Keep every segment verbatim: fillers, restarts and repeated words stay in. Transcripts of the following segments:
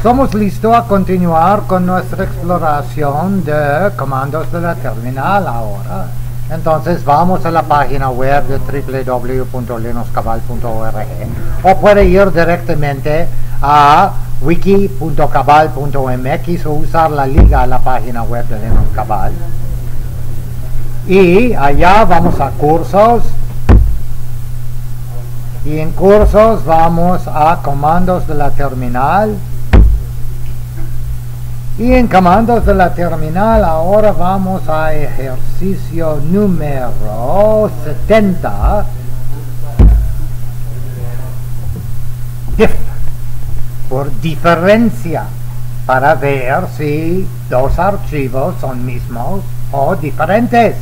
estamos listos a continuar con nuestra exploración de comandos de la terminal ahora. Entonces vamos a la página web de w w w punto linux cabal punto org o puede ir directamente a wiki punto cabal punto m x o usar la liga a la página web de Linux Cabal. Y allá vamos a cursos. Y en cursos vamos a comandos de la terminal. Y en comandos de la terminal ahora vamos a ejercicio número setenta. Dif, por diferencia, para ver si dos archivos son mismos o diferentes.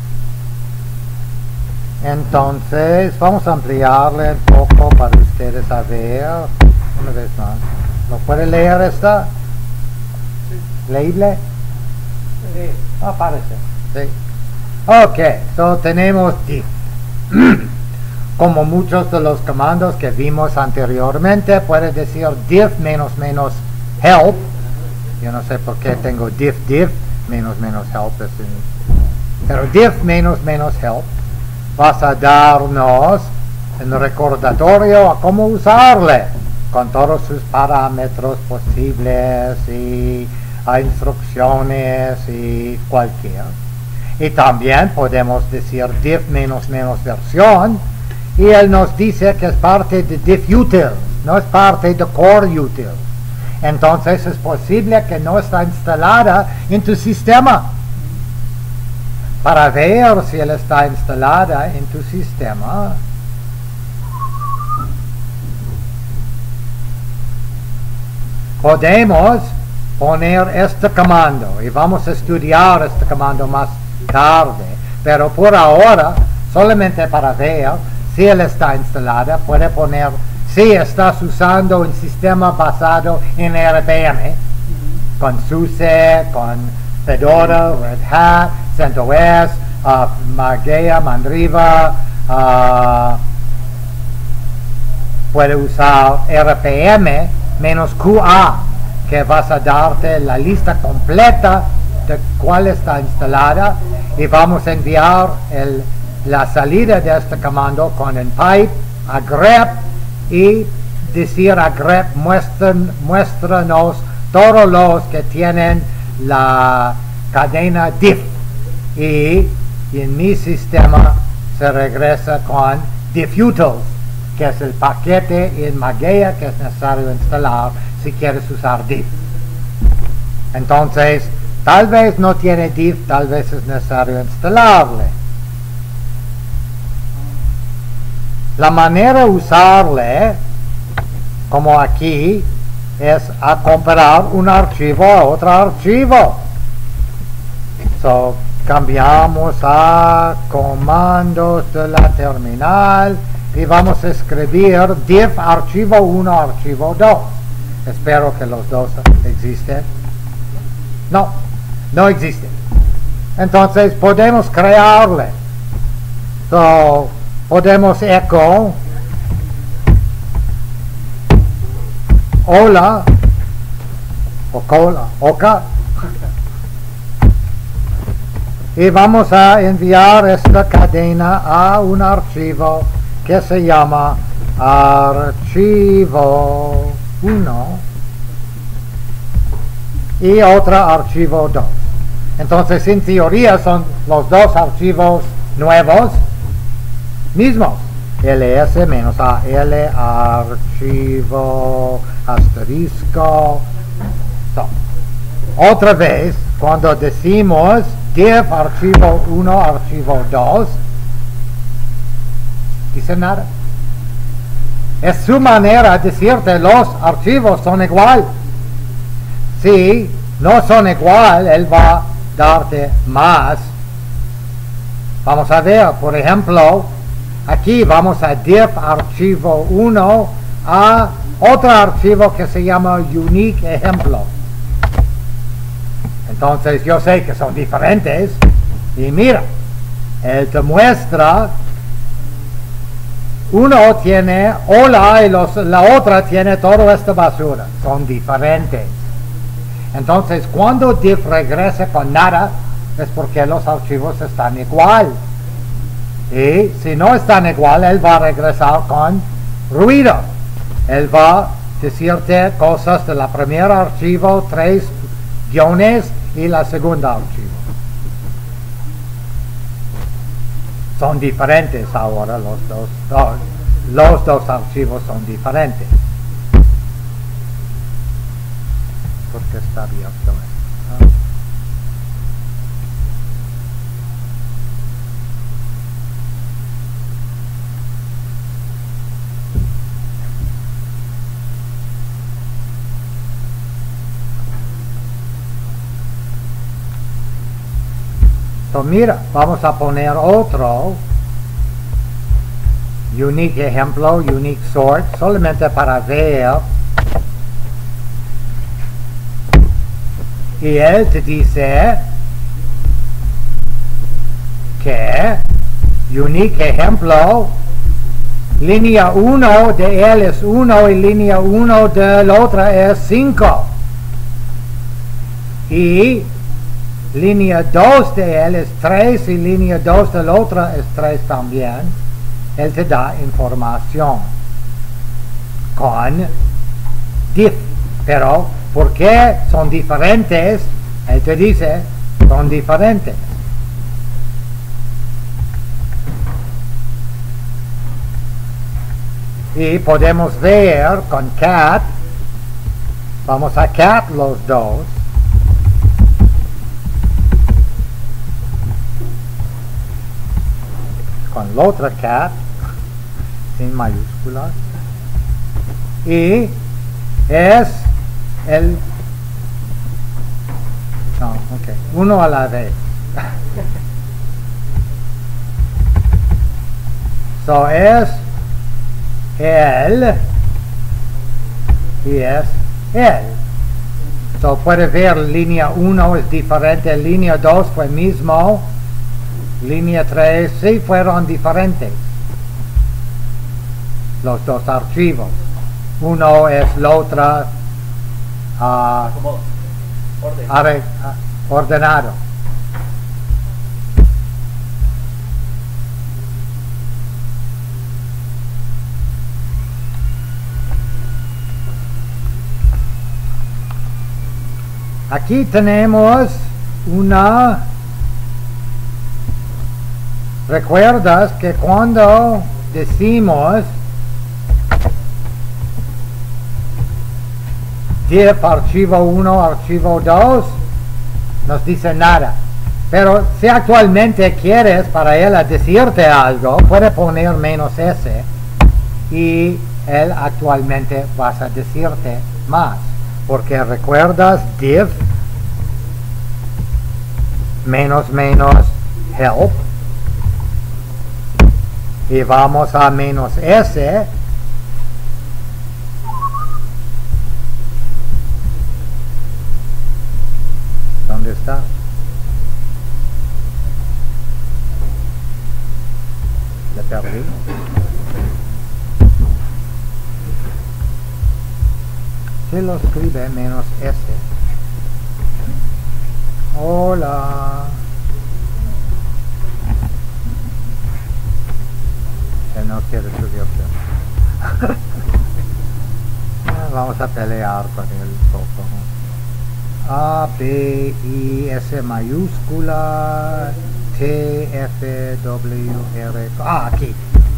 Entonces vamos a ampliarle un poco para ustedes a ver. Una vez más. ¿Lo puede leer esta? ¿Leíble? Sí. Ah, parece. Sí. Ok, so tenemos diff. Como muchos de los comandos que vimos anteriormente, puede decir diff menos menos help. Yo no sé por qué tengo diff diff menos menos help. Es un... Pero diff menos menos help vas a darnos un recordatorio a cómo usarle con todos sus parámetros posibles y a instrucciones y cualquier. Y también podemos decir diff menos menos versión y él nos dice que es parte de diff util, no es parte de core util. Entonces es posible que no está instalada en tu sistema. Para ver si él está instalada en tu sistema, podemos poner este comando y vamos a estudiar este comando más tarde, pero por ahora solamente para ver si él está instalada puede poner si estás usando un sistema basado en R P M con SUSE, con Fedora, Red Hat, CentOS, uh, Mageia, Mandriva, uh, puede usar R P M menos Q A, que vas a darte la lista completa de cuál está instalada y vamos a enviar el, la salida de este comando con el pipe a grep y decir a grep muestren, muéstranos todos los que tienen la cadena diff y, y en mi sistema se regresa con diffutils, que es el paquete en Mageia que es necesario instalar si quieres usar diff. Entonces tal vez no tiene diff, tal vez es necesario instalarle. La manera de usarle como aquí es a comparar un archivo a otro archivo. So, cambiamos a comandos de la terminal y vamos a escribir diff archivo uno, archivo dos. Espero que los dos existen. No, no existen. Entonces podemos crearle. So, podemos echo hola o cola, oca y vamos a enviar esta cadena a un archivo que se llama archivo uno y otro archivo dos. Entonces en teoría son los dos archivos nuevos mismos. ls menos al archivo asterisco. So, otra vez cuando decimos diff archivo uno archivo dos dice nada. Es su manera de decirte los archivos son igual. Si no son igual él va a darte más. Vamos a ver, por ejemplo, aquí vamos a diff archivo uno a otro archivo que se llama unique ejemplo. Entonces yo sé que son diferentes y mira, él te muestra uno tiene hola y los, la otra tiene toda esta basura. Son diferentes. Entonces, cuando div regresa con nada, es porque los archivos están igual. Y si no están igual, él va a regresar con ruido. Él va a decirte cosas de la primera archivo, tres guiones y la segunda archivo. Son diferentes ahora, los dos, dos, los dos archivos son diferentes. Porque está abierto. ¿Ah? So, mira, vamos a poner otro unique ejemplo, unique sort, solamente para ver. Y él te dice que unique ejemplo, línea uno de él es uno y línea uno de la otra es cinco. Y línea dos de él es tres y línea dos de la otra es tres también. Él te da información con diff, pero ¿por qué son diferentes? Él te dice, son diferentes. Y podemos ver con cat, vamos a cat los dos. Con la otra cat, sin mayúsculas. Y es el... No, ok. Uno a la vez. So es él y es él. So puede ver línea uno es diferente, línea dos fue mismo, línea tres sí fueron diferentes. Los dos archivos. Uno es la otra uh, Orden. a ver, uh, ordenado. Aquí tenemos una... ¿Recuerdas que cuando decimos div archivo uno, archivo dos, nos dice nada? Pero si actualmente quieres para él decirte algo, puede poner menos s y él actualmente vas a decirte más. Porque recuerdas div menos menos help y vamos a menos s ¿dónde está? Le perdí. Se lo escribe menos s. Hola. Él no quiere subirse. Vamos a pelear con él poco. A, B, I, S mayúscula, T, F, W, R. Ah, aquí.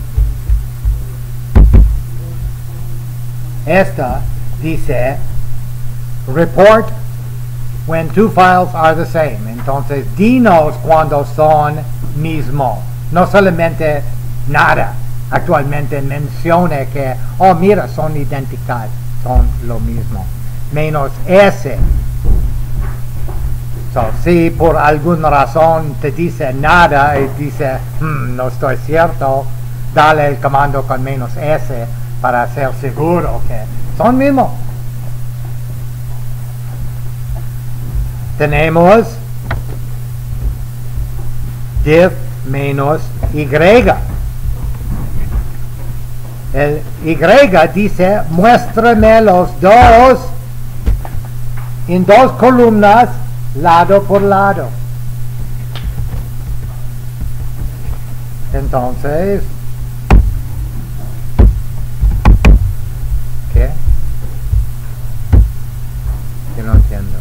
Esta dice report when two files are the same. Entonces dinos cuando son mismo, no solamente nada. Actualmente mencione que oh mira son idénticas, son lo mismo, menos s. So, si por alguna razón te dice nada y dice hmm, no estoy cierto, dale el comando con menos s para ser seguro que son mismos. Tenemos div menos y. El Y dice, muéstrame los dos en dos columnas, lado por lado. Entonces, ¿qué? Yo no entiendo.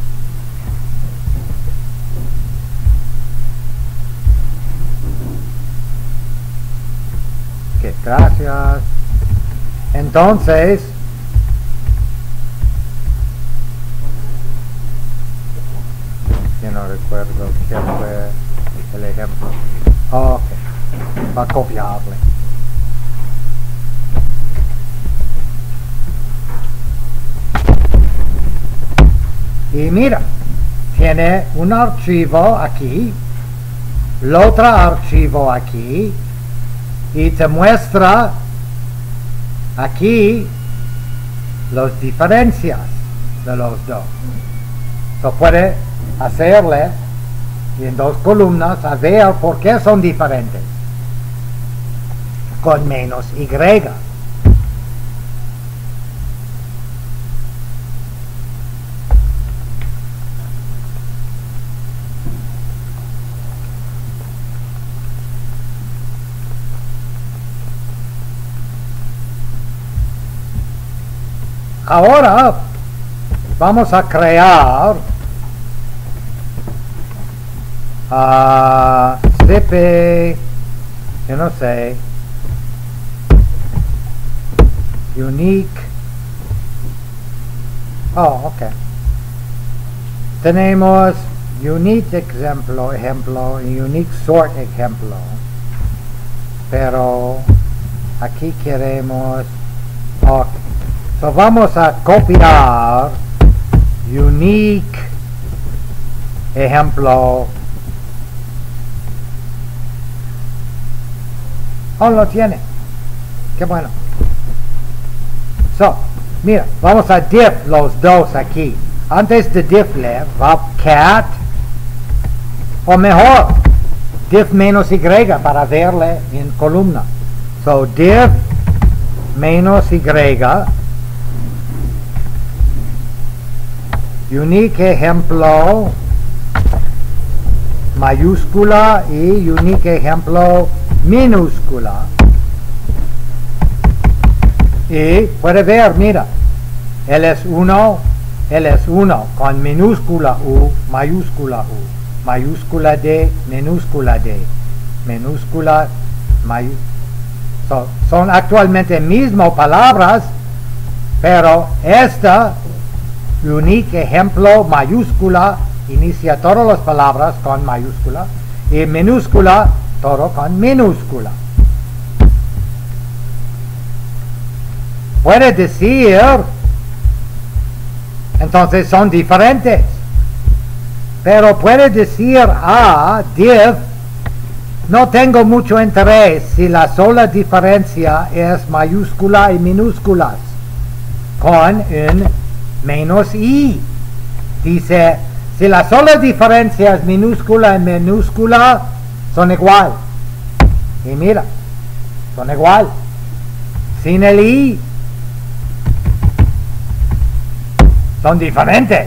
Ok, gracias. Entonces, yo no recuerdo qué fue el ejemplo. Oh, ok, va a copiarle. Y mira, tiene un archivo aquí, el otro archivo aquí, y te muestra aquí las diferencias de los dos. So puede hacerle en dos columnas a ver por qué son diferentes con menos Y. Ahora vamos a crear uh, C P, yo no sé, unique. Oh, ok. Tenemos unique ejemplo, ejemplo, y unique sort ejemplo. Pero aquí queremos, ok. So vamos a copiar unique ejemplo. Oh, lo tiene. Qué bueno. So, mira, vamos a diff los dos aquí. Antes de diffle, va cat, o mejor, diff menos Y para verle en columna. So, diff menos Y. Unique ejemplo mayúscula y unique ejemplo minúscula. Y puede ver, mira, él es uno, él es uno con minúscula U, mayúscula U, mayúscula D, minúscula D, minúscula mayúscula. So, son actualmente mismas palabras, pero esta unique ejemplo mayúscula inicia todas las palabras con mayúscula y minúscula todo con minúscula. Puede decir, entonces son diferentes, pero puede decir a div, no tengo mucho interés si la sola diferencia es mayúscula y minúsculas con un menos I. Dice, si la sola diferencia es minúscula y minúscula, son igual. Y mira, son igual. Sin el I, son diferentes.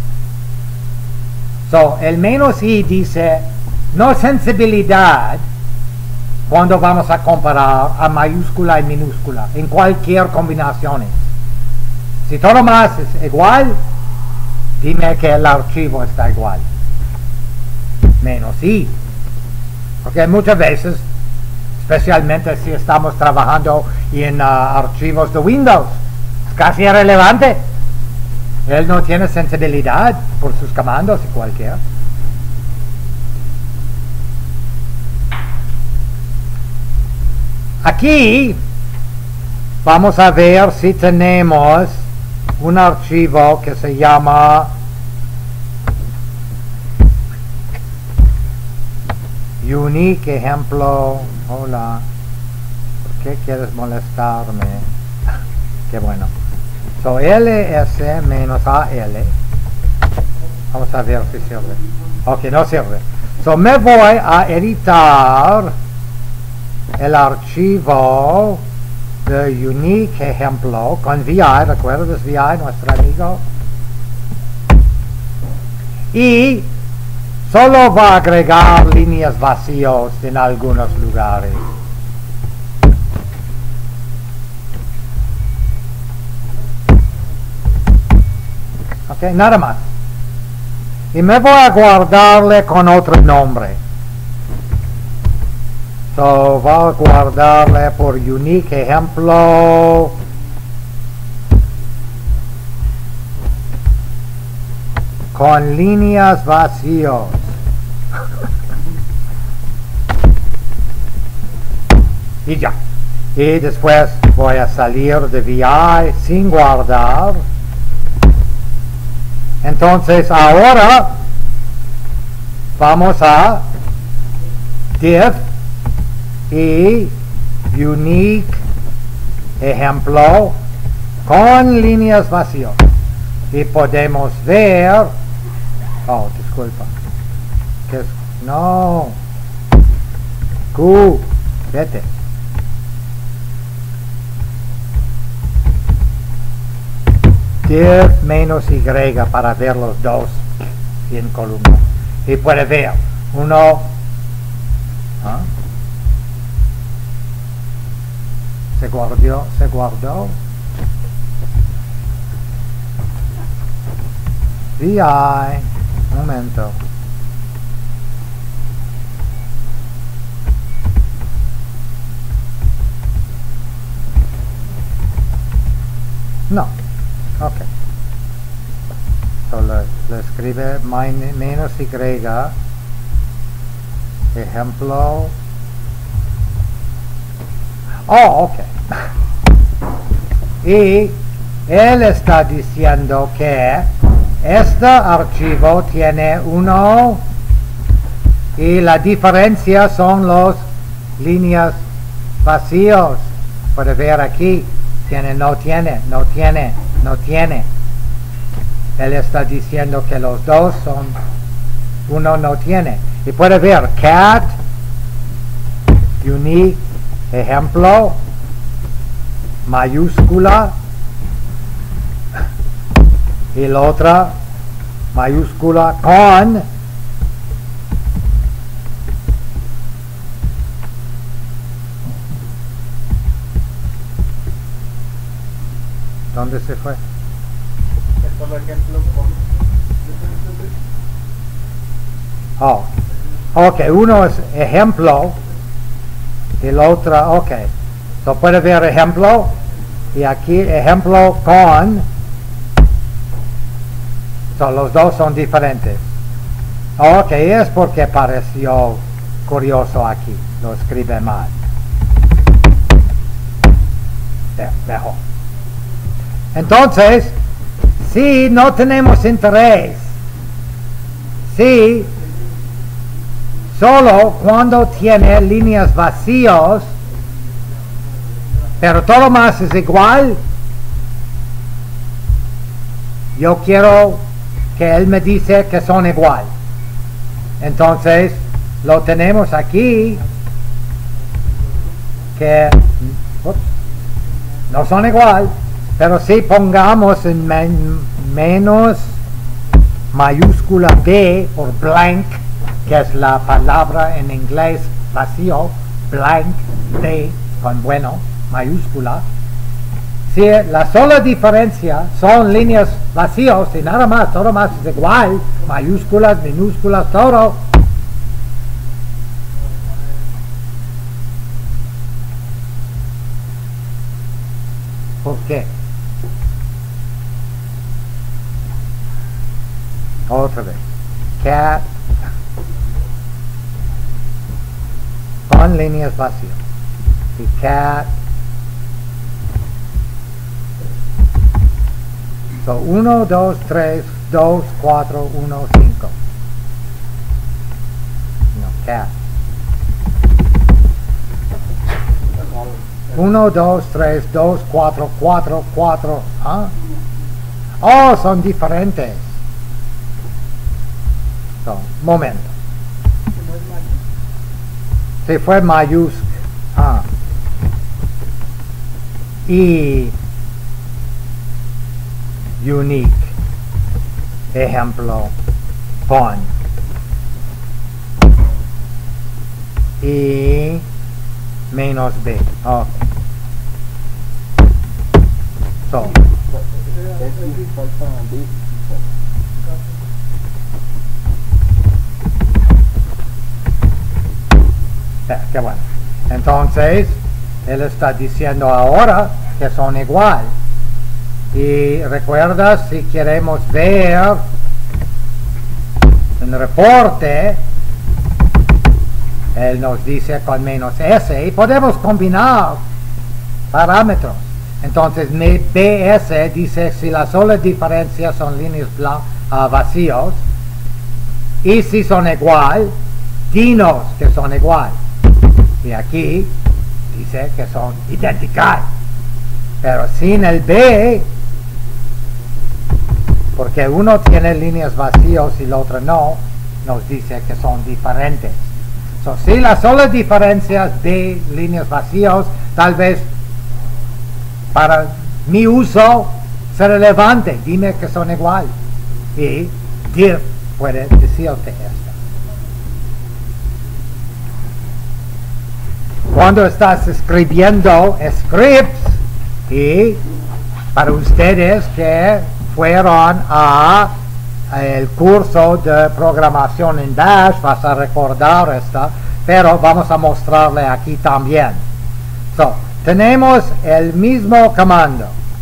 So, el menos I dice, no sensibilidad cuando vamos a comparar a mayúscula y minúscula, en cualquier combinación. Si todo más es igual, dime que el archivo está igual. Menos I. Porque muchas veces, especialmente si estamos trabajando en uh, archivos de Windows, es casi irrelevante. Él no tiene sensibilidad por sus comandos y cualquiera. Aquí vamos a ver si tenemos un archivo que se llama unique ejemplo. Hola, ¿por qué quieres molestarme? Qué bueno. So, ls menos al. Vamos a ver si sirve. Ok, no sirve. So, me voy a editar el archivo the unique ejemplo con V I, ¿recuerdas V I, nuestro amigo? Y solo va a agregar líneas vacíos en algunos lugares. Ok, nada más. Y me voy a guardarle con otro nombre. So, voy a guardarle por unique ejemplo. Con líneas vacíos. Y ya. Y después voy a salir de V I sin guardar. Entonces ahora vamos a div y unique ejemplo con líneas vacías. Y podemos ver, oh, disculpa, que es, no, Q, vete. Div menos Y para ver los dos en columna. Y puede ver, uno, ¿ah? se guardó, se guardó. V I, un momento. No, ok. So le, le escribe min, menos Y, ejemplo. Oh, ok. Y él está diciendo que este archivo tiene uno y la diferencia son las líneas vacíos. Puede ver aquí, tiene, no tiene, no tiene, no tiene. Él está diciendo que los dos son, uno no tiene. Y puede ver cat, unique, ejemplo, mayúscula, y la otra mayúscula con ¿dónde se fue? Por ejemplo, con... Oh, ok, uno es ejemplo y la otra, ok. So puede ver ejemplo y aquí ejemplo con. So, los dos son diferentes. Ok, es porque pareció curioso aquí. Lo escribe mal. Yeah, mejor. Entonces, si no tenemos interés, si solo cuando tiene líneas vacíos, pero todo más es igual, yo quiero que él me dice que son igual. Entonces lo tenemos aquí que ups, no son igual, pero si pongamos en men, menos mayúscula B por blank, que es la palabra en inglés vacío, blank, B con bueno, mayúscula. Si la sola diferencia son líneas vacíos y nada más, todo más es igual, mayúsculas, minúsculas, todo. ¿Por qué? Otra vez. Cat con líneas vacías. Y cat. So, uno, dos, tres, dos, cuatro, uno, cinco. No, cat. uno, dos, tres, dos, cuatro, cuatro, cuatro. ¿Ah? Oh, son diferentes. So, momento. Si fue mayúscula. Ah. y unique. Ejemplo, pon. Y menos b. Ok. So. Eh, qué bueno. Entonces, él está diciendo ahora que son igual. Y recuerda, si queremos ver el reporte, él nos dice con menos s y podemos combinar parámetros. Entonces, mi B S dice si la sola diferencia son líneas uh, vacíos y si son igual, dinos que son igual. Y aquí dice que son idénticas. Pero sin el B, porque uno tiene líneas vacíos y el otro no, nos dice que son diferentes. So, si las solas diferencias de líneas vacíos, tal vez para mi uso es relevante, dime que son igual. Y div puede decirte esto. Cuando estás escribiendo scripts, y para ustedes que fueron a el curso de programación en Bash, vas a recordar esto, pero vamos a mostrarle aquí también. So, tenemos el mismo comando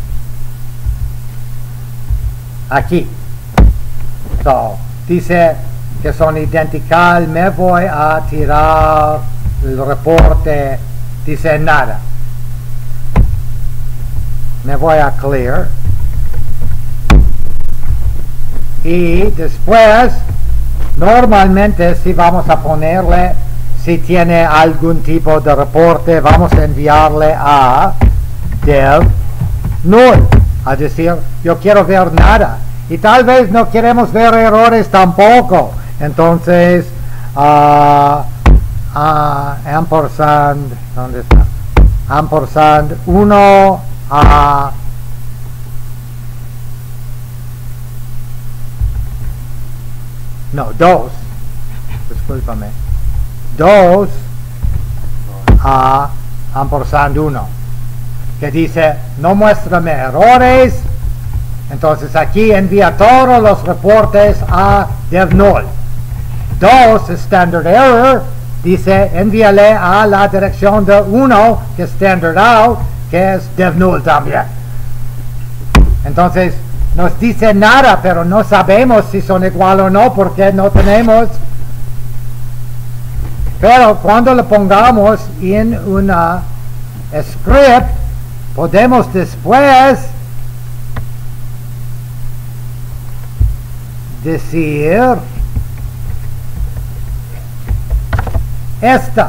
aquí. So, dice que son idénticas, me voy a tirar el reporte, dice nada. Me voy a clear. Y después, normalmente si vamos a ponerle, si tiene algún tipo de reporte, vamos a enviarle a dev null. A decir, yo quiero ver nada. Y tal vez no queremos ver errores tampoco. Entonces, uh, uh, ampersand, ¿dónde está? Ampersand uno a... Uh, no, dos, discúlpame, dos a ampersand uno, que dice, no muéstrame errores, entonces aquí envía todos los reportes a dev null. Dos, standard error, dice, envíale a la dirección de uno, que es standard out, que es dev null también. Entonces, nos dice nada, pero no sabemos si son igual o no, porque no tenemos. Pero cuando lo pongamos en una script, podemos después decir esta.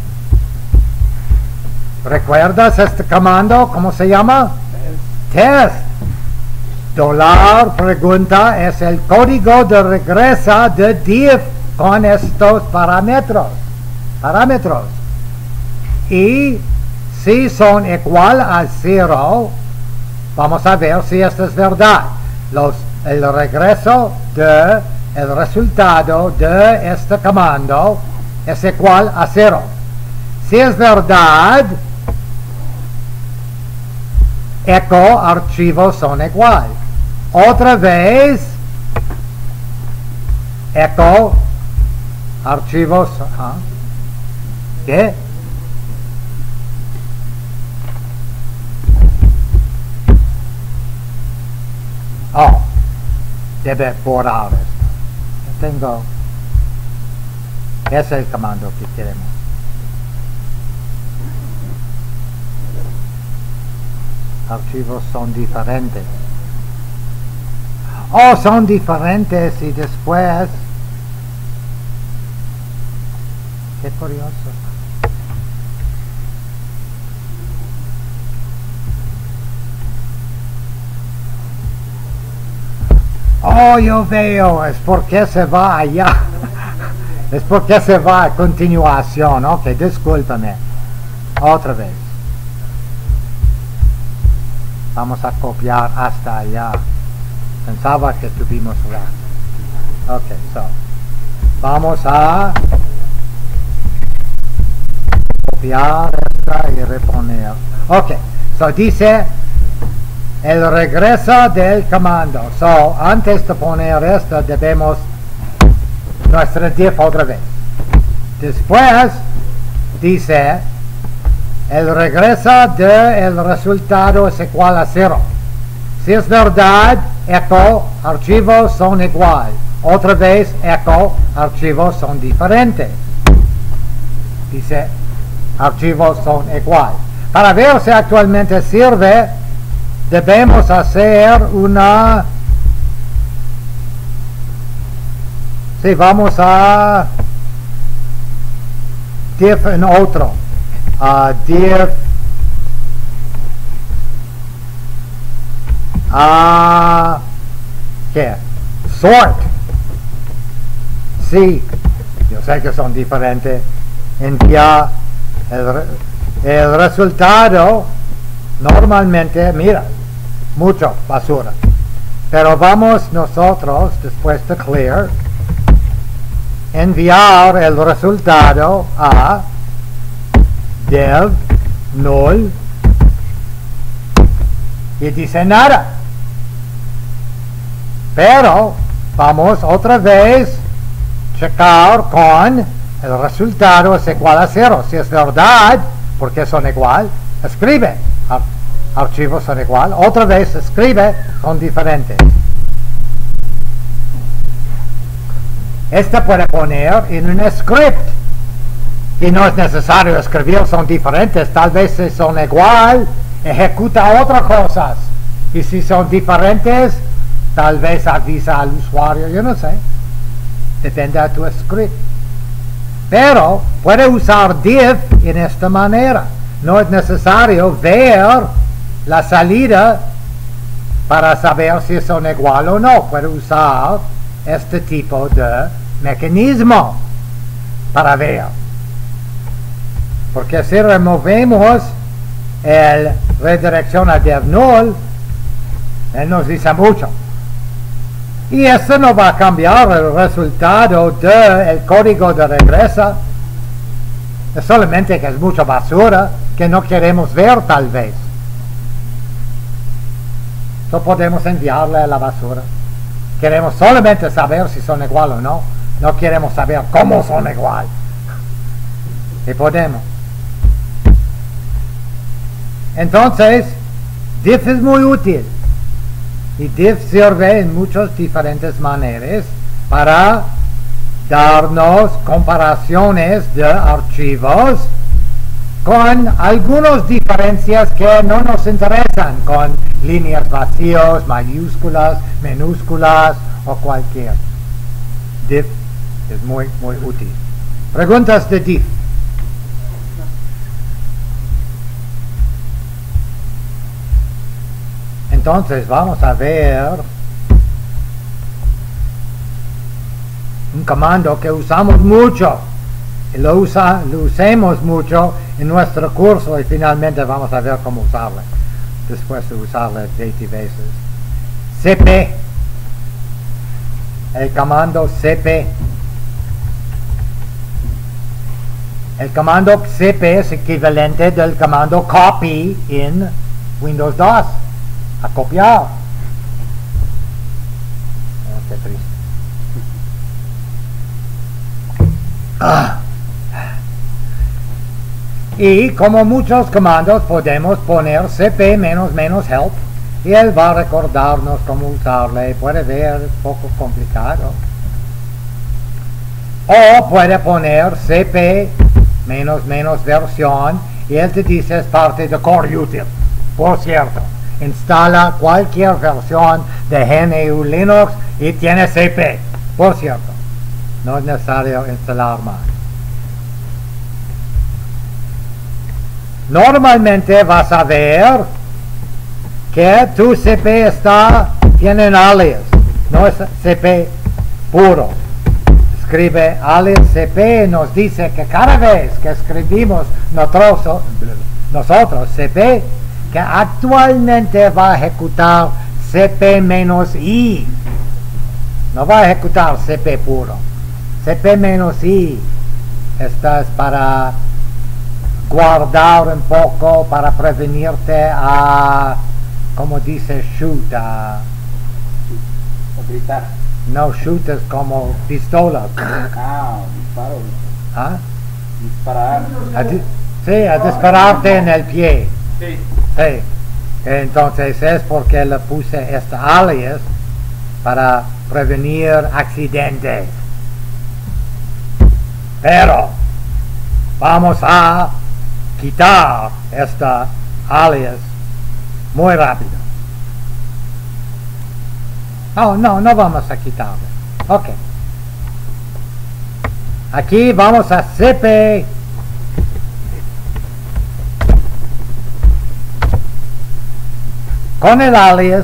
¿Recuerdas este comando? ¿Cómo se llama? Test. Dólar pregunta es el código de regresa de div con estos parámetros. Parámetros. Y si son igual a cero, vamos a ver si esto es verdad. Los, el regreso de el resultado de este comando es igual a cero. Si es verdad, echo archivos son igual. Otra vez, echo archivos. ¿Ah? ¿Qué? Oh, debe borrar esto. Tengo. Es el comando que queremos. Archivos son diferentes. Oh, son diferentes y después. Qué curioso. Oh, yo veo, es porque se va allá. Es porque se va a continuación. Ok, discúlpame. Otra vez. Vamos a copiar hasta allá. Pensaba que tuvimos rato. Ok, so. Vamos a copiar esta y reponer. Ok, so dice el regreso del comando. So, antes de poner esto, debemos nuestra div otra vez. Después, dice, el regreso del resultado es igual a cero. Si es verdad, echo, archivos son igual. Otra vez, echo, archivos son diferentes. Dice, archivos son igual. Para ver si actualmente sirve, debemos hacer una... Sí, vamos a... div en otro. Uh, div... Uh, ¿Qué? Sort. Sí, yo sé que son diferentes. Envía el, re, el resultado. Normalmente, mira, mucho basura. Pero vamos nosotros, después de clear, enviar el resultado a dev null y dice nada. Pero vamos otra vez checar con el resultado es igual a cero. Si es verdad, porque son igual, escribe. Ar archivos son igual. Otra vez escribe, son diferentes. Este puede poner en un script. Y no es necesario escribir, son diferentes. Tal vez si son igual, ejecuta otras cosas. Y si son diferentes, tal vez avisa al usuario, yo no sé. Depende de tu script. Pero puede usar div en esta manera. No es necesario ver la salida para saber si son igual o no. Puede usar este tipo de mecanismo para ver. Porque si removemos el redirección a dev null, él nos dice mucho. Y eso no va a cambiar el resultado del código de regreso. Es solamente que es mucha basura que no queremos ver tal vez. No podemos enviarle a la basura. Queremos solamente saber si son igual o no. No queremos saber cómo son igual. Y podemos. Entonces, div es muy útil. Y div sirve en muchas diferentes maneras para darnos comparaciones de archivos con algunas diferencias que no nos interesan, con líneas vacías, mayúsculas, minúsculas o cualquier. Div es muy, muy útil. Preguntas de div. Entonces vamos a ver un comando que usamos mucho y lo, usa, lo usemos mucho en nuestro curso y finalmente vamos a ver cómo usarlo después de usarlo veinte veces. cp, el comando cp, el comando cp es equivalente del comando copy en Windows dos. A copiar. Oh, qué triste. Ah. Y como muchos comandos podemos poner cp menos menos help y él va a recordarnos cómo usarle. Puede ver, es poco complicado. O puede poner cp menos menos versión y él te dice es parte de Core Util. Por cierto, instala cualquier versión de G N U Linux y tiene cp. Por cierto, no es necesario instalar más. Normalmente vas a ver que tu cp está, tiene un alias, no es cp puro. Escribe alias cp, nos dice que cada vez que escribimos nosotros, nosotros cp, que actualmente va a ejecutar cp menos i. No va a ejecutar cp puro. Cp menos i. Esta es para guardar un poco, para prevenirte a, como dice shoot, a, O gritar. no, shoot es como pistola. Ah, disparo. ¿Ah? Disparar. A di- sí, a dispararte en el pie. Sí. Sí. Entonces es porque le puse esta alias para prevenir accidentes. Pero vamos a quitar esta alias muy rápido. No, no, no vamos a quitarla. Ok. Aquí vamos a cp con el alias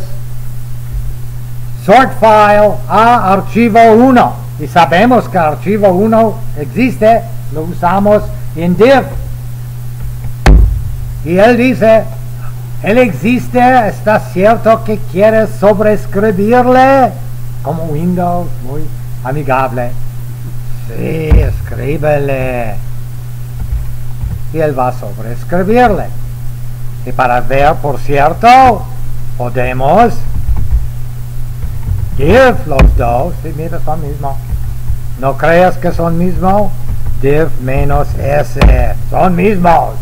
sort file a archivo uno, y sabemos que archivo uno existe, lo usamos en div, y él dice, él existe, está cierto que quieres sobreescribirle como Windows, muy amigable. Sí, escríbele, y él va a sobreescribirle. Y para ver, por cierto, podemos div los dos. Sí, mira, son mismos. No creas que son mismos. Div menos s. Son mismos.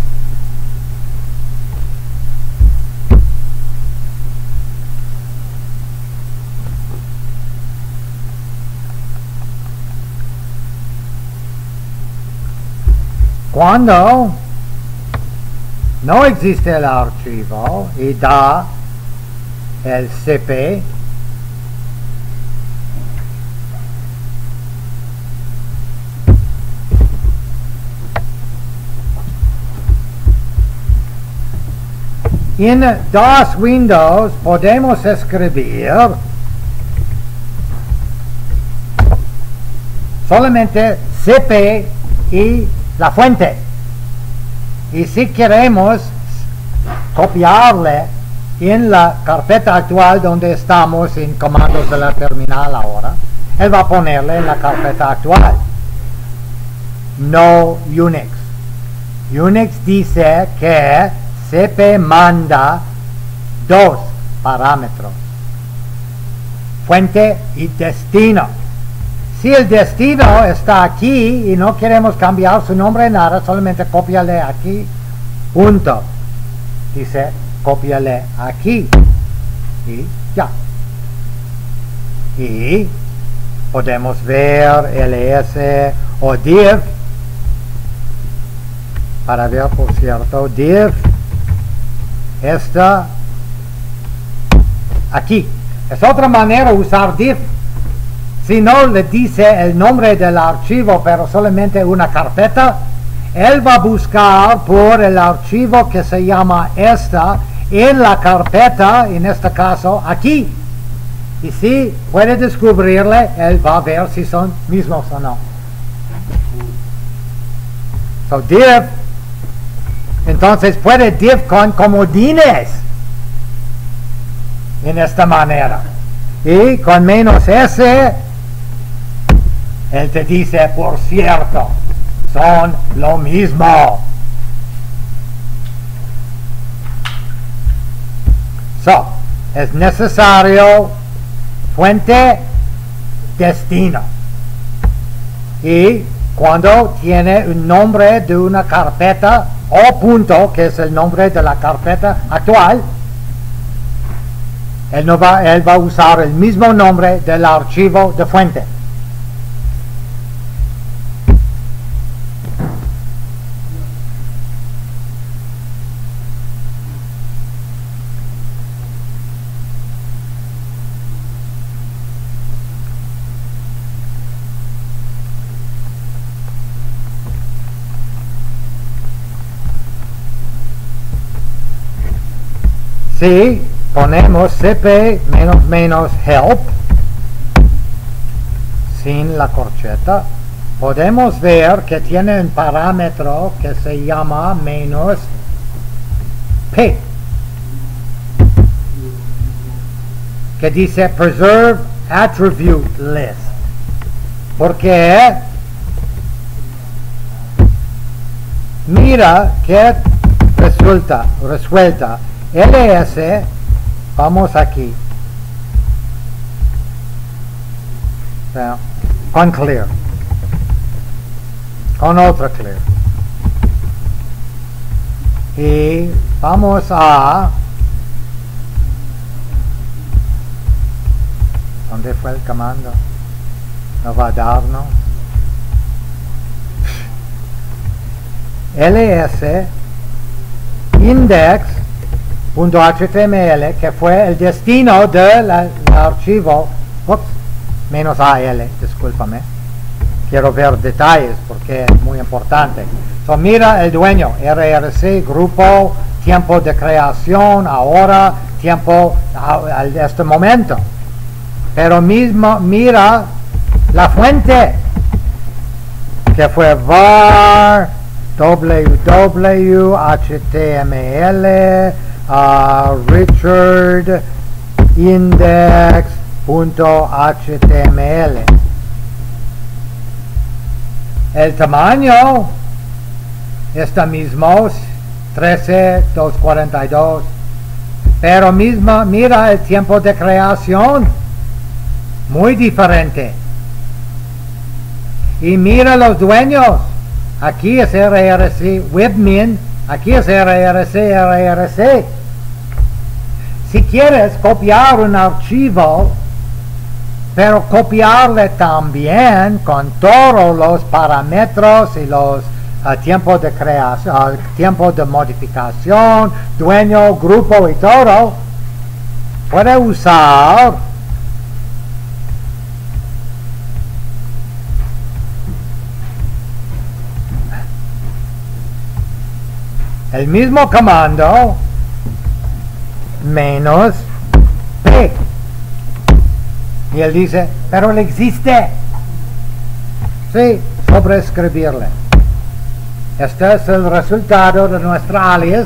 Cuando no existe el archivo y da el cp, en DOS Windows podemos escribir solamente cp y la fuente. Y si queremos copiarle en la carpeta actual donde estamos en comandos de la terminal ahora, él va a ponerle en la carpeta actual. No Unix. Unix dice que cp manda dos parámetros: fuente y destino. Si el destino está aquí y no queremos cambiar su nombre en nada, solamente cópiale aquí, punto. Dice, cópiale aquí. Y ya. Y podemos ver ls o div. Para ver, por cierto, div. Esta. Aquí. Es otra manera de usar div. Si no le dice el nombre del archivo, pero solamente una carpeta, él va a buscar por el archivo que se llama esta en la carpeta, en este caso, aquí. Y si puede descubrirle, él va a ver si son mismos o no. So, div, entonces puede div con comodines en esta manera. Y con menos s, él te dice, por cierto, son lo mismo. So, es necesario fuente, destino. Y cuando tiene un nombre de una carpeta o punto, que es el nombre de la carpeta actual, él, no va, él va a usar el mismo nombre del archivo de fuente. Si ponemos cp menos menos help sin la corcheta, podemos ver que tiene un parámetro que se llama menos p. que dice Preserve Attribute List. Porque mira que resulta, resuelta ls, vamos aquí, yeah, con clear, con otra clear, y vamos a, ¿dónde fue el comando? No va a darnos ls index.html, que fue el destino del archivo, ups, menos al, discúlpame, quiero ver detalles porque es muy importante. So, mira el dueño, R R C, grupo, tiempo de creación, ahora, tiempo a, a este momento. Pero mismo, mira la fuente, que fue var www html uh, richard index.html. El tamaño está mismo, trece doscientos cuarenta y dos, pero misma, mira el tiempo de creación, muy diferente. Y mira los dueños, aquí es R R C Webmin, aquí es R R C R R C. Si quieres copiar un archivo, pero copiarle también con todos los parámetros y los uh, tiempos de creación, uh, tiempo de modificación, dueño, grupo y todo, puede usar el mismo comando menos P. Y él dice, pero él existe. Sí, sobreescribirle. Este es el resultado de nuestra alias.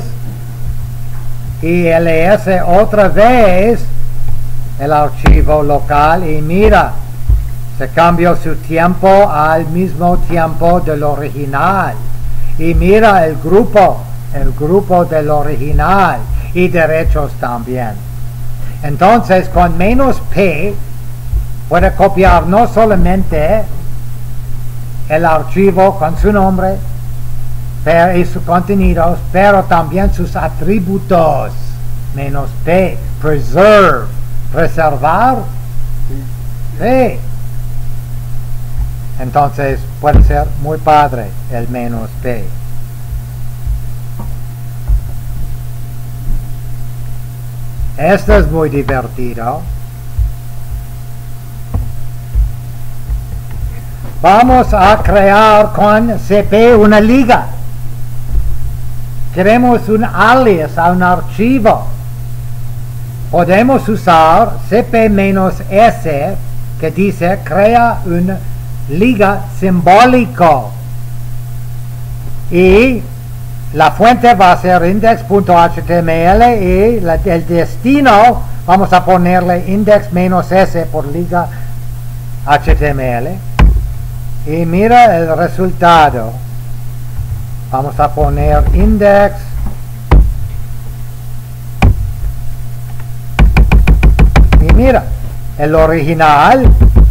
Y ls otra vez el archivo local. Y mira, se cambió su tiempo al mismo tiempo del original. Y mira el grupo. El grupo del original y derechos también. Entonces con menos P puede copiar no solamente el archivo con su nombre pero, y sus contenidos, pero también sus atributos. Menos P, preserve, preservar. Sí. Entonces puede ser muy padre el menos P. Esto es muy divertido. Vamos a crear con C P una liga. Queremos un alias a un archivo. Podemos usar cp-s que dice crea una liga simbólico. Y la fuente va a ser index.html y la, el destino vamos a ponerle index-s por liga H T M L. Y mira el resultado. Vamos a poner index y mira el original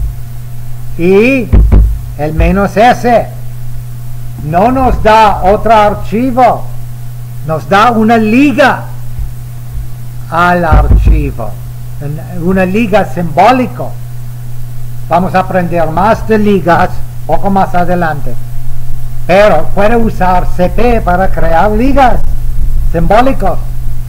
y el menos s. No nos da otro archivo, nos da una liga al archivo, una liga simbólico. Vamos a aprender más de ligas poco más adelante, pero puede usar C P para crear ligas simbólicos.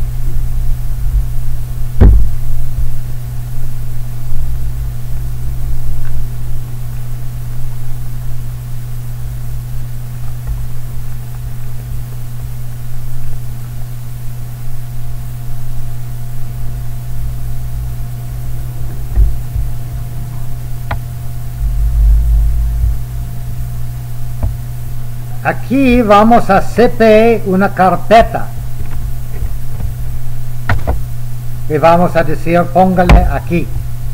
Aquí vamos a C P una carpeta. y vamos a decir póngale aquí.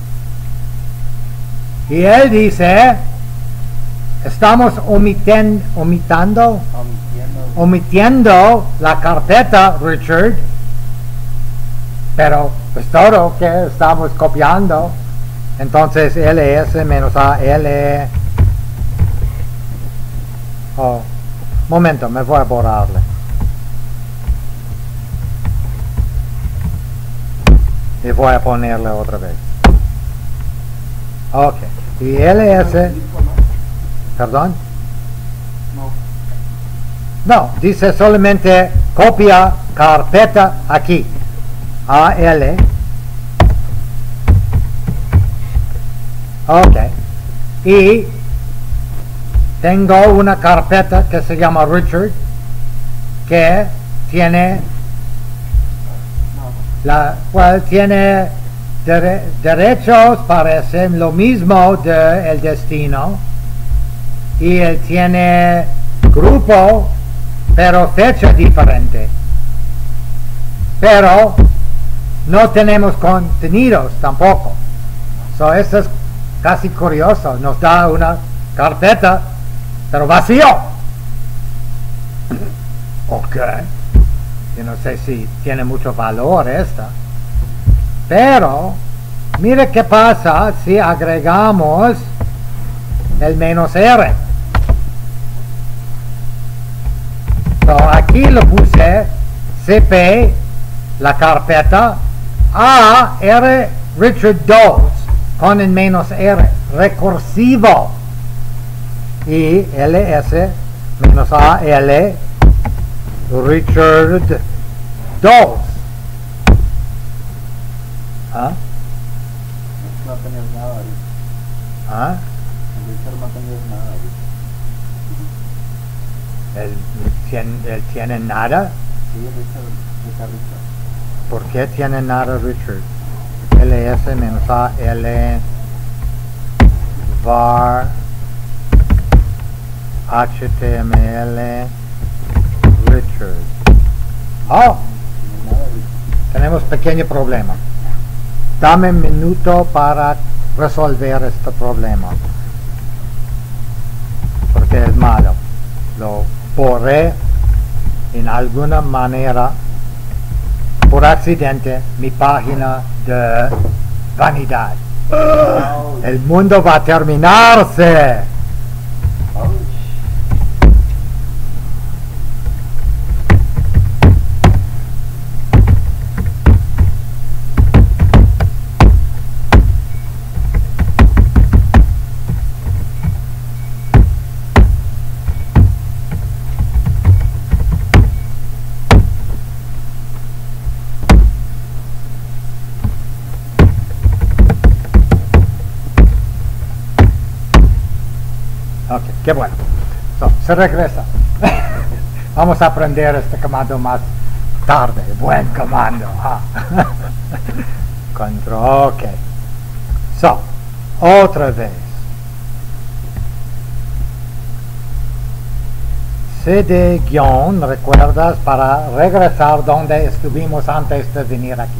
Y él dice, estamos omiten, omitando, Omitiendo. omitiendo la carpeta Richard, pero pues todo que estamos copiando, entonces ls menos a l. Oh, momento, me voy a borrarle. Y voy a ponerle otra vez. Ok. Y ls, perdón. No. No, dice solamente copia carpeta aquí. al. Ok. Y tengo una carpeta que se llama Richard, que tiene No. la cual tiene dere- derechos, parece lo mismo del destino, y él tiene grupo pero fecha diferente, pero no tenemos contenidos tampoco. So, esto es casi curioso, nos da una carpeta pero vacío. Ok, yo no sé si tiene mucho valor esta, pero mire qué pasa si agregamos el menos R. So, aquí lo puse cp la carpeta a r Richard dos con el menos R recursivo y ls menos a l Richard dos. ¿Ah? No tenías nada ahorita. ¿Ah? En Richard no tenías nada ahorita. ¿Él tiene, él tiene nada? Sí, Richard, Richard, Richard. ¿Por qué tiene nada Richard? ls menos a l var html Richard. Oh, No tiene nada ahorita. tenemos pequeño problema. Dame un minuto para resolver este problema, porque es malo. Lo borré en alguna manera por accidente mi página de vanidad. Ouch. El mundo va a terminarse. Ouch. Ok, qué bueno. So, se regresa. Vamos a aprender este comando más tarde. Buen comando. Ah. Control, ok. So, otra vez. cd guión, recuerdas, para regresar donde estuvimos antes de venir aquí.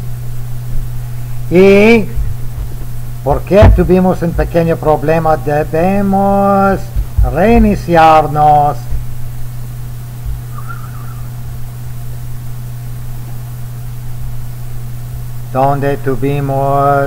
Y porque tuvimos un pequeño problema, debemos reiniciarnos. Donde tuvimos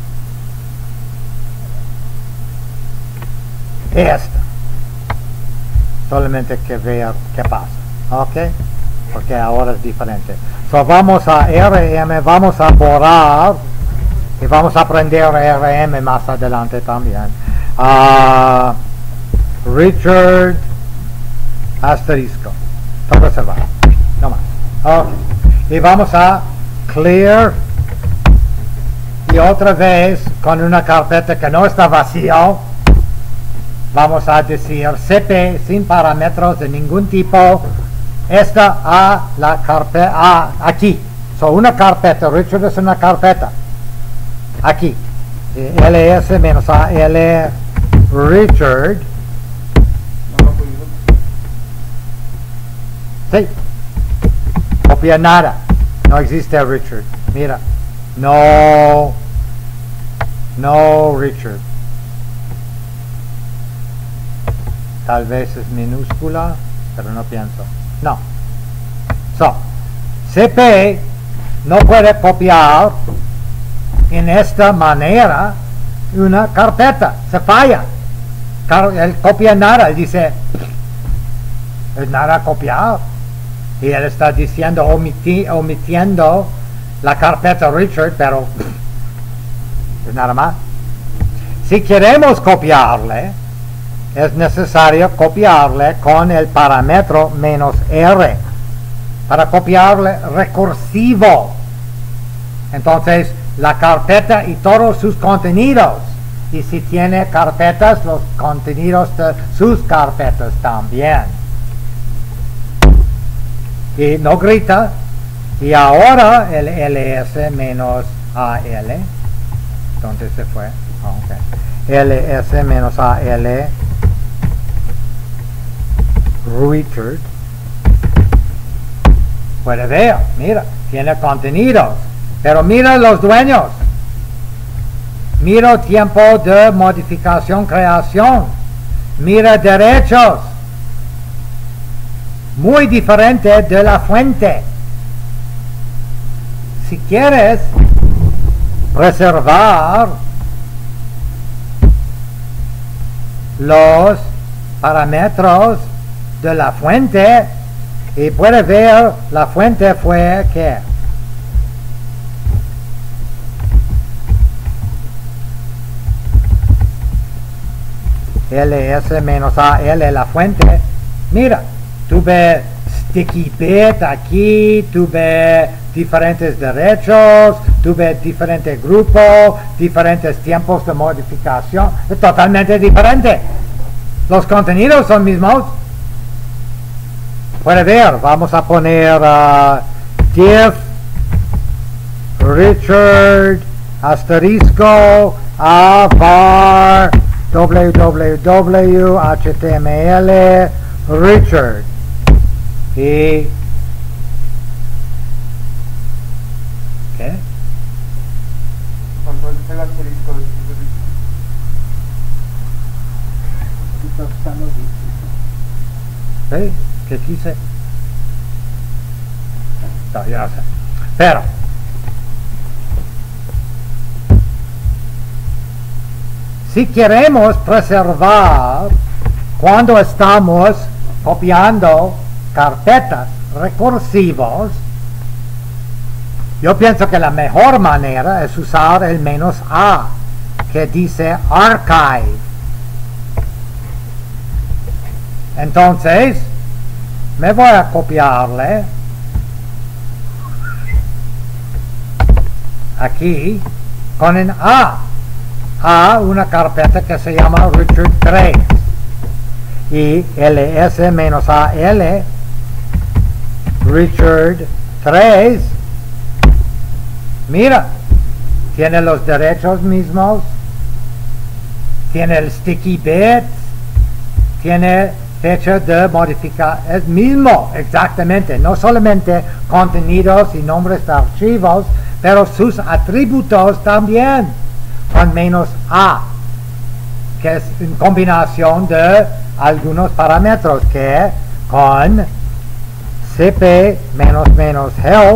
esta. Solamente que ver qué pasa. Ok. Porque ahora es diferente. So vamos a R M, vamos a borrar. Y vamos a aprender R M más adelante también. Uh, Richard asterisco. Todo se va. No más. Okay. Y vamos a clear. Y otra vez con una carpeta que no está vacío. Vamos a decir cp sin parámetros de ningún tipo. Esta a la carpeta aquí. So una carpeta. Richard es una carpeta. Aquí, ls menos a l Richard. No lo he podido. Sí. Copia nada. No existe Richard. Mira. No. No, Richard. Tal vez es minúscula, pero no pienso. No. So, C P no puede copiar en esta manera una carpeta. Se falla. Car él copia nada. Él dice, es nada copiar. Y él está diciendo, omiti omitiendo la carpeta Richard, pero es nada más. Si queremos copiarle, es necesario copiarle con el parámetro menos R para copiarle recursivo. Entonces, la carpeta y todos sus contenidos. Y si tiene carpetas, los contenidos de sus carpetas también. Y no grita. Y ahora el ls menos al. ¿Dónde se fue? Oh, okay. ls menos al. Richard. Puede ver, mira, tiene contenidos. Pero mira los dueños. Mira tiempo de modificación, creación. Mira derechos. Muy diferente de la fuente. Si quieres reservar los parámetros de la fuente, y puede ver la fuente fue que ls menos al la fuente. Mira, tuve sticky bit aquí, tuve diferentes derechos, tuve diferentes grupos, diferentes tiempos de modificación. Es totalmente diferente. Los contenidos son mismos. Puede ver, vamos a poner uh, diff Richard asterisco a var www html Richard y ¿qué? Control el asterisco de ¿sí? ¿Qué quise? No, yo no sé. Pero si queremos preservar cuando estamos copiando carpetas recursivos, yo pienso que la mejor manera es usar el menos A, que dice archive. Entonces, me voy a copiarle aquí con el A a una carpeta que se llama Richard tres y ls menos al Richard tres. Mira, tiene los derechos mismos, tiene el sticky bit, tiene fecha de modificar, es mismo exactamente, no solamente contenidos y nombres de archivos, pero sus atributos también con menos A, que es en combinación de algunos parámetros que con cp menos menos help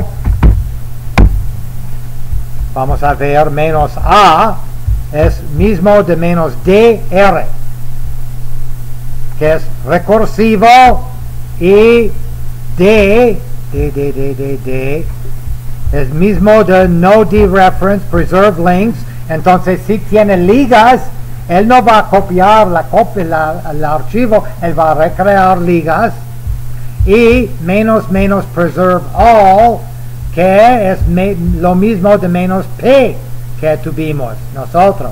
vamos a ver menos A es mismo de menos dr, que es recursivo, y d d d d d d es mismo de no dereference preserve links. Entonces, si tiene ligas, él no va a copiar la copia, la, el archivo, él va a recrear ligas. Y menos menos preserve all, que es me, lo mismo de menos p que tuvimos nosotros.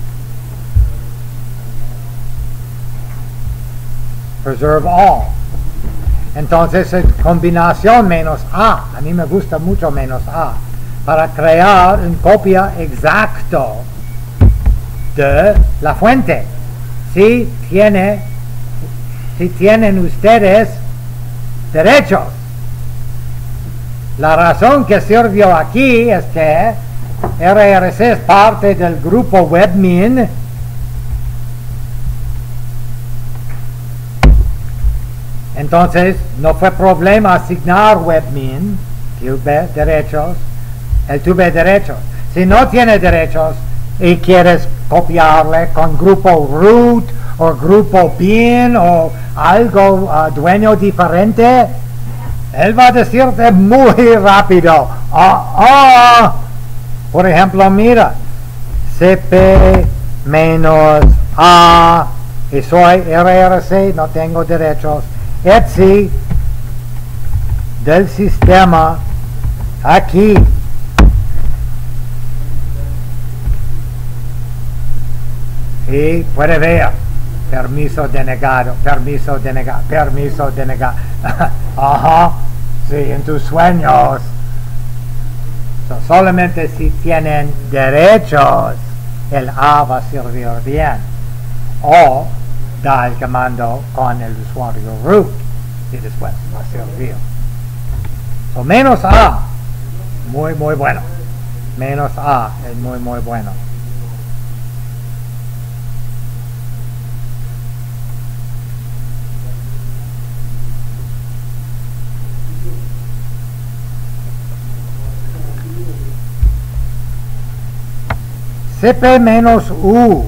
Preserve all. Entonces, es combinación menos a. A mí me gusta mucho menos a, para crear una copia exacto de la fuente. Si tiene, si tienen ustedes derechos. La razón que sirvió aquí es que R R C es parte del grupo WebMin, entonces no fue problema asignar WebMin, tuve derechos, él tuve derechos. Si no tiene derechos y quieres copiarle con grupo root o grupo bin o algo uh, dueño diferente, él va a decirte muy rápido, ah, ah. Por ejemplo, mira, C P menos A, y soy R R C, no tengo derechos, etc del sistema aquí. Y puede ver, permiso denegado, permiso denegado, permiso denegado. Ajá, sí, en tus sueños. So, solamente si tienen derechos, el A va a servir bien. O da el comando con el usuario root y después va a servir. So, menos A, muy, muy bueno. Menos A es muy, muy bueno. C P menos U.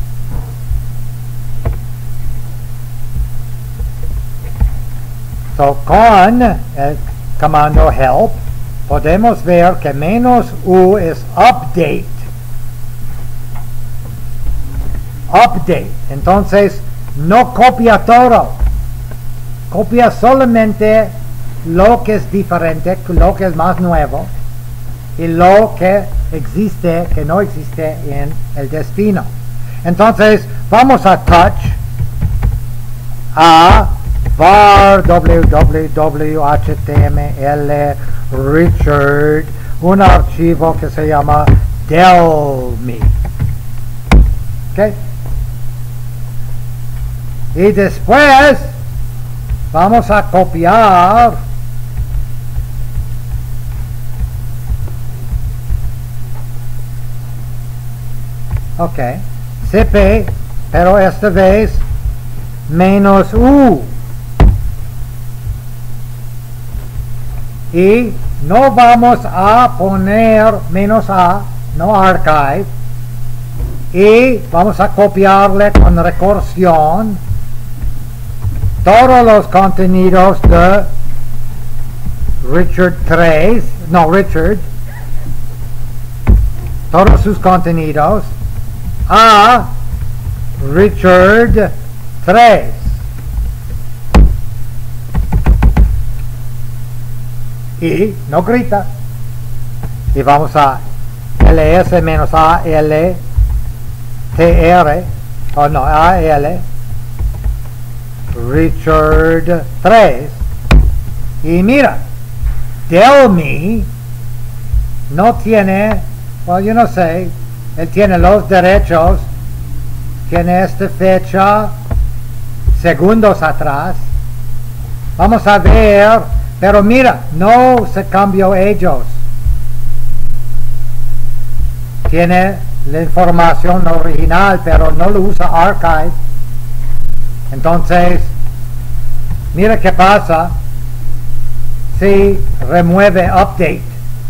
So, con el comando help podemos ver que menos U es update. Update. Entonces, no copia todo. Copia solamente lo que es diferente, lo que es más nuevo, y lo que existe, que no existe en el destino. Entonces, vamos a touch a var www.html Richard, un archivo que se llama delme. ¿Ok? Y después vamos a copiar ok, C P, pero esta vez menos U. Y no vamos a poner menos A, no archive. Y vamos a copiarle con recursión todos los contenidos de Richard tres, no, Richard, todos sus contenidos a Richard tres. Y no grita. Y vamos a ls menos a l t r, o no, a l Richard tres. Y mira, delme no tiene, well, yo no sé, él tiene los derechos, tiene esta fecha segundos atrás. Vamos a ver, pero mira, no se cambió ellos. Tiene la información original, pero no lo usa archive. Entonces, mira qué pasa si remueve update.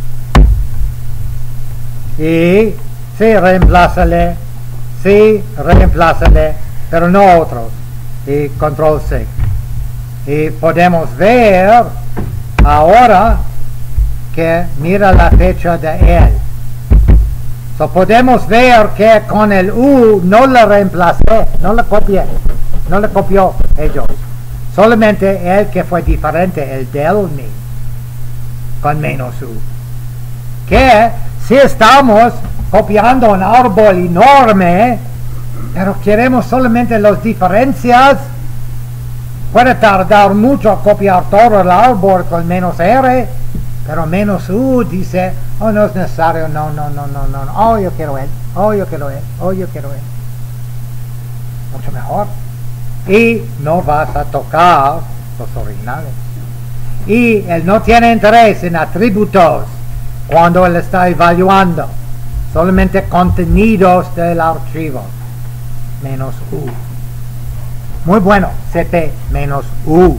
Y sí, reemplázale, sí, reemplázale, pero no otros. Y control C. Y podemos ver ahora que mira la fecha de él. So podemos ver que con el U no le reemplacé, no le copié, no le copió ellos. Solamente el que fue diferente, el delme, con menos U. Que si estamos copiando un árbol enorme, pero queremos solamente las diferencias, puede tardar mucho copiar todo el árbol con menos R, pero menos U dice, oh, no es necesario, no, no, no, no, no, oh, yo quiero él, oh, yo quiero él, oh, yo quiero él. Mucho mejor. Y no vas a tocar los originales. Y él no tiene interés en atributos cuando él está evaluando. solamente contenidos del archivo, menos U. Muy bueno, cp menos U.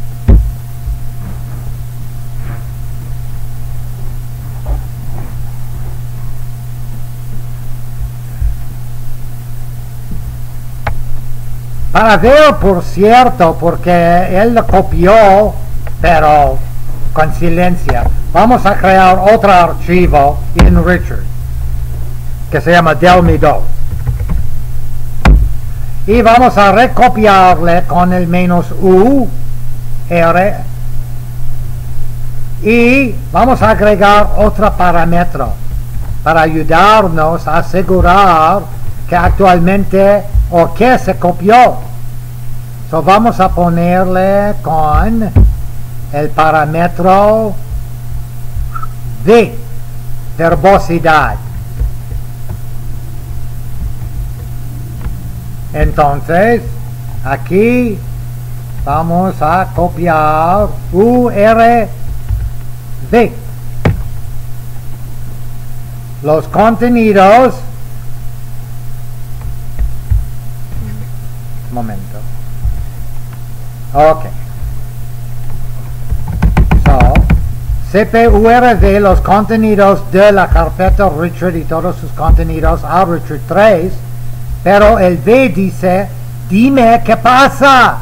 Para ver, por cierto, porque él lo copió, pero con silencio, vamos a crear otro archivo en Richard, que se llama delmi dos. Y vamos a recopiarle con el menos U, R, y vamos a agregar otro parámetro para ayudarnos a asegurar que actualmente o que se copió. So vamos a ponerle con el parámetro de verbosidad. Entonces, aquí vamos a copiar U R V. Los contenidos. Un momento. Ok. So, C P U R V, los contenidos de la carpeta Richard y todos sus contenidos a Richard tres. Pero el V dice, dime qué pasa.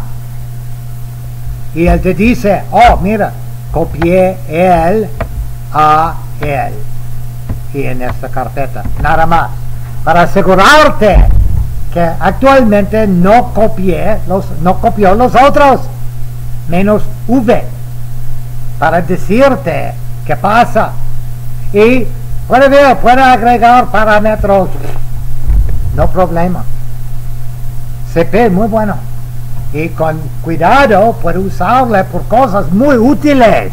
Y él te dice, oh, mira, copié él a él. Y en esta carpeta, nada más. Para asegurarte que actualmente no copié, los, no copió los otros. Menos V. Para decirte qué pasa. Y puede ver, puede agregar parámetros. No problema. C P es muy bueno. Y con cuidado puede usarle por cosas muy útiles.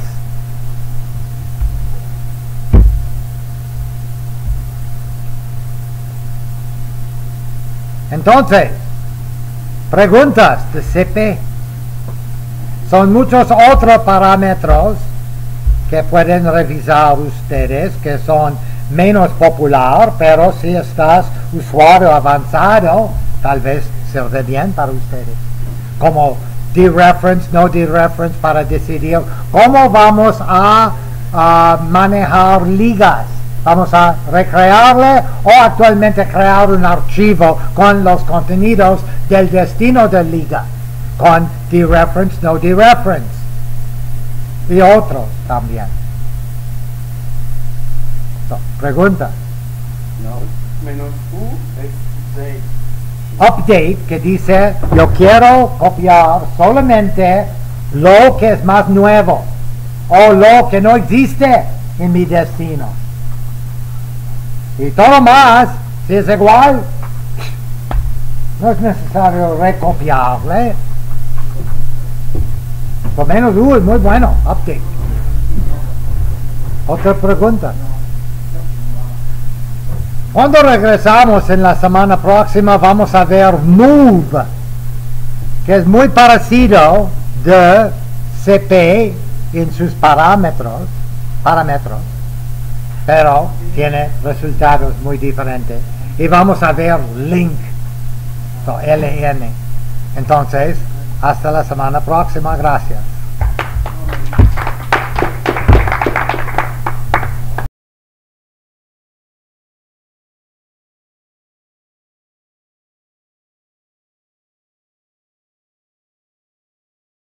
Entonces, preguntas de C P. Son muchos otros parámetros que pueden revisar ustedes, que son menos popular, pero si estás usuario avanzado, tal vez sirve bien para ustedes. Como dereference, no dereference, para decidir cómo vamos a, a manejar ligas. Vamos a recrearle o actualmente crear un archivo con los contenidos del destino de liga, con dereference, no dereference, y otros también. So, pregunta. No, menos U es de Update, que dice, yo quiero copiar solamente lo que es más nuevo o lo que no existe en mi destino. Y todo más, si es igual, no es necesario recopiarle. Por menos U es muy bueno, update. Otra pregunta. Cuando regresamos en la semana próxima vamos a ver move, que es muy parecido de C P en sus parámetros, parámetros, pero tiene resultados muy diferentes. Y vamos a ver link, so L N. Entonces, hasta la semana próxima, gracias.